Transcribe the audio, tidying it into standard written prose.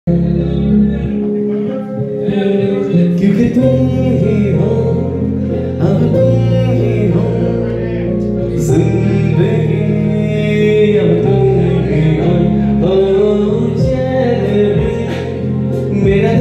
क्योंकि तुम ही हो, अब तुम ही हो जिंदगी, अब तुम ही हो चैन भी मेरा।